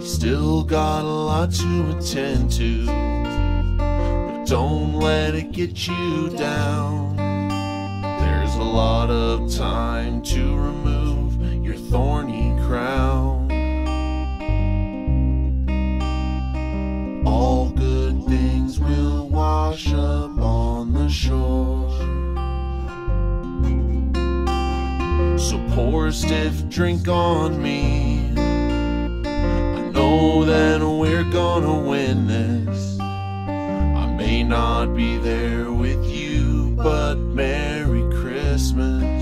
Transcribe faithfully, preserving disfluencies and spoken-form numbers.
Still got a lot to attend to, but don't let it get you down. There's a lot of time to remove your thorny crown. All good things will wash up on the shore. So pour a stiff drink on me. I know that we're gonna win this. I may not be there with you, but Merry Christmas.